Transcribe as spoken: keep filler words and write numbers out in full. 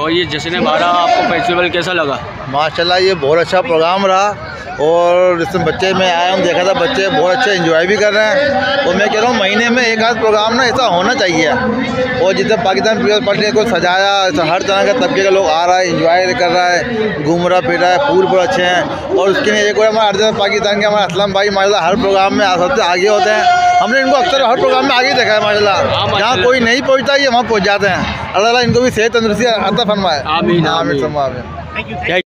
और ये जश्न बारह आपको फेस्टिवल कैसा लगा? माशाल्लाह ये बहुत अच्छा प्रोग्राम रहा और इसमें बच्चे में आया हूँ, देखा था बच्चे बहुत अच्छे एंजॉय भी कर रहे हैं। और मैं कह रहा हूँ महीने में एक आध प्रोग्राम ना ऐसा होना चाहिए। और जितने पाकिस्तान पीपल्स पार्टी को सजाया, हर तरह का तबके का लोग आ रहा है, एंजॉय कर रहा है, घूम रहा फिर रहा है, फूल बहुत अच्छे हैं। और उसके लिए एक बार हमारे पाकिस्तान के हमारे असलम भाई माशाल्लाह हर प्रोग्राम में सबसे आगे होते हैं। हमने इनको अक्सर हर प्रोग्राम में आगे देखा है माशाल्लाह। जहाँ कोई नहीं पहुँचता ये वहाँ पहुँच जाते हैं। अल्लाह इनको भी सेहत तंदुरुस्ती अता फरमाए। आमीन आमीन। आमीन।